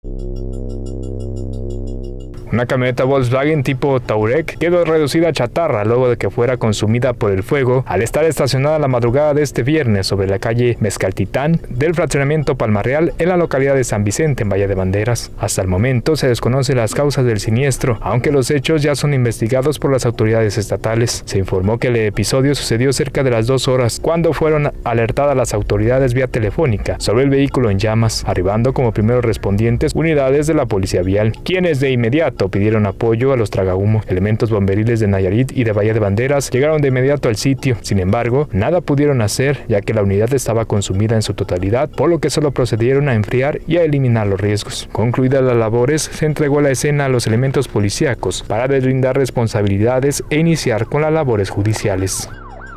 Una camioneta Volkswagen tipo Touareg quedó reducida a chatarra luego de que fuera consumida por el fuego al estar estacionada la madrugada de este viernes sobre la calle Mezcaltitán del fraccionamiento Palmarreal en la localidad de San Vicente, en Valle de Banderas. Hasta el momento se desconocen las causas del siniestro, aunque los hechos ya son investigados por las autoridades estatales. Se informó que el episodio sucedió cerca de las 2 horas, cuando fueron alertadas las autoridades vía telefónica sobre el vehículo en llamas, arribando como primeros respondientes unidades de la policía vial, quienes de inmediato pidieron apoyo a los tragahumo. Elementos bomberiles de Nayarit y de Valle de Banderas llegaron de inmediato al sitio. Sin embargo, nada pudieron hacer, ya que la unidad estaba consumida en su totalidad, por lo que solo procedieron a enfriar y a eliminar los riesgos. Concluidas las labores, se entregó la escena a los elementos policíacos para deslindar responsabilidades e iniciar con las labores judiciales.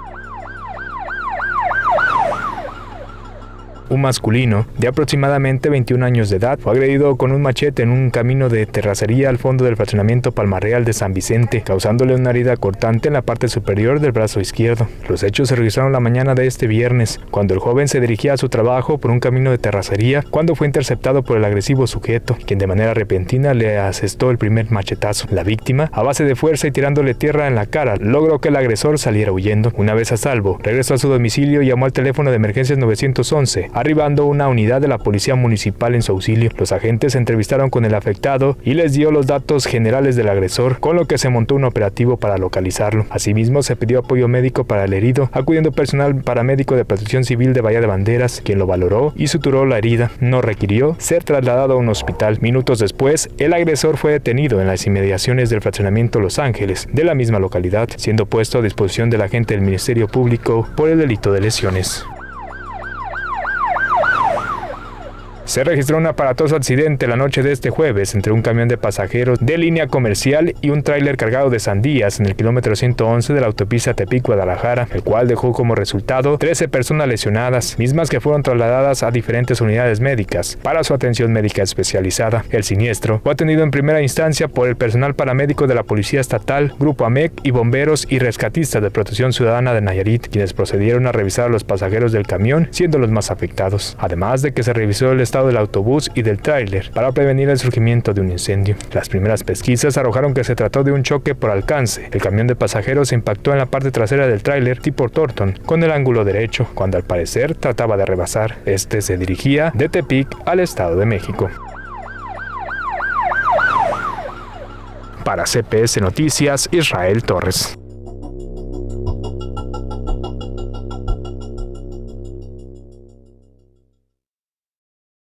Un masculino de aproximadamente 21 años de edad fue agredido con un machete en un camino de terracería al fondo del fraccionamiento Palmarreal de San Vicente, causándole una herida cortante en la parte superior del brazo izquierdo. Los hechos se registraron la mañana de este viernes, cuando el joven se dirigía a su trabajo por un camino de terracería, cuando fue interceptado por el agresivo sujeto, quien de manera repentina le asestó el primer machetazo. La víctima, a base de fuerza y tirándole tierra en la cara, logró que el agresor saliera huyendo. Una vez a salvo, regresó a su domicilio y llamó al teléfono de emergencias 911, arribando una unidad de la policía municipal en su auxilio. Los agentes se entrevistaron con el afectado y les dio los datos generales del agresor, con lo que se montó un operativo para localizarlo. Asimismo, se pidió apoyo médico para el herido, acudiendo personal paramédico de Protección Civil de Valle de Banderas, quien lo valoró y suturó la herida. No requirió ser trasladado a un hospital. Minutos después, el agresor fue detenido en las inmediaciones del fraccionamiento Los Ángeles, de la misma localidad, siendo puesto a disposición del agente del Ministerio Público por el delito de lesiones. Se registró un aparatoso accidente la noche de este jueves entre un camión de pasajeros de línea comercial y un tráiler cargado de sandías en el kilómetro 111 de la autopista Tepic-Guadalajara, el cual dejó como resultado 13 personas lesionadas, mismas que fueron trasladadas a diferentes unidades médicas para su atención médica especializada. El siniestro fue atendido en primera instancia por el personal paramédico de la Policía Estatal, Grupo AMEC y bomberos y rescatistas de Protección Ciudadana de Nayarit, quienes procedieron a revisar a los pasajeros del camión, siendo los más afectados, además de que se revisó el estado del autobús y del tráiler para prevenir el surgimiento de un incendio. Las primeras pesquisas arrojaron que se trató de un choque por alcance. El camión de pasajeros se impactó en la parte trasera del tráiler tipo Torton con el ángulo derecho, cuando al parecer trataba de rebasar. Este se dirigía de Tepic al Estado de México. Para CPS Noticias, Israel Torres.